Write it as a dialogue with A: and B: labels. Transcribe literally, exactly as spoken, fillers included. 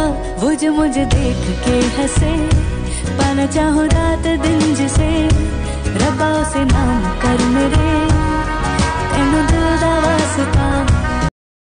A: वो जो मुझे देख के हंसे, पाना चाहूँ रात दिन जिसे, रब्बा उसे नाम कर मेरे।